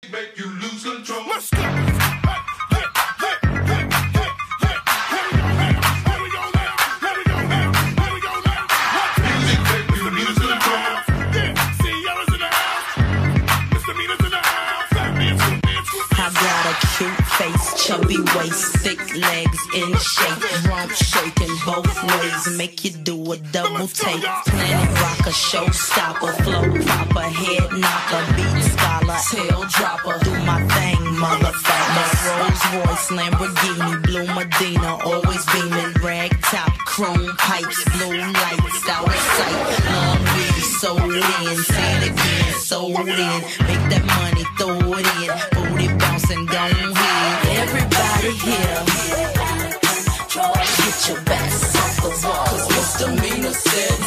Make you lose control. Let's go. Chubby waist, thick legs in shape, rump shaking both ways, make you do a double take. Planet rocker, showstopper, flow proper, head knocker, beat scholar, tail dropper. Do my thing, motherfucker. Rolls Royce, Lamborghini, blue Medina, always beaming, rag top, chrome pipes, blue lights, out of sight. Love me, sold in, say it again, sold in. Make that money, throw it in, booty bouncing, gone here. Everybody here, get your backs off the wall, 'cause misdemeanor said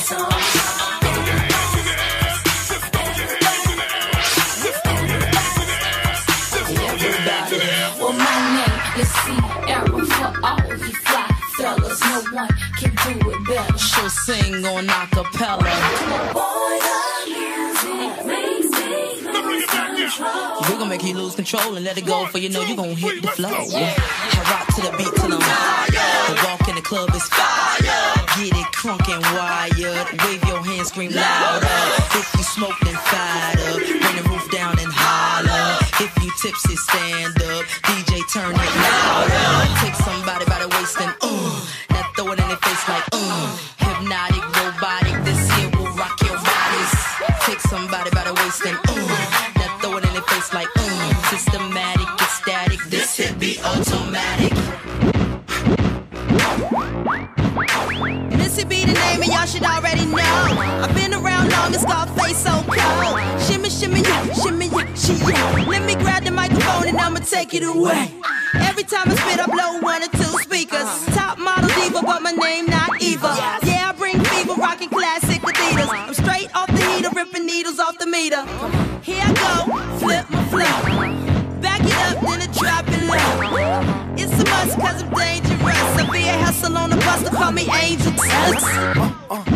everybody. Well, my name, let's see, Arrow for all you fly fellas. No one can do it better. She'll sing on acapella. Boy, the music makes me lose control. We're gonna make you lose control and let it go, for you know you gonna hit the flow. I rock to the beat till I'm fire. The walk in the club is fire. Get it crunk and wired. Wave your hands, scream louder. If you smoke, then fired up. Bring the roof down and holler. If you tipsy, stand up. DJ, turn it louder. Take somebody by the waist and now throw it in their face like hypnotic, robotic. This here will rock your bodies. Take somebody by the waist and now throw it in their face like systematic, ecstatic. This hit be automatic. Missy be the name and y'all should already know. I've been around long and Scarface so cold. Shimmy, shimmy, yeah, shimmy, yeah, she yeah. Let me grab the microphone and I'ma take it away. Every time I spit I blow 1 or 2 speakers. Top model diva but my name not Eva. Yeah, I bring fever, rocking classic Adidas. I'm straight off the heater, ripping needles off the meter. Here I go, flip my flow. Back it up, then I drop it low. It's a must 'cause I'm dangerous. I be a hustle on the bus to call me Angel Touch.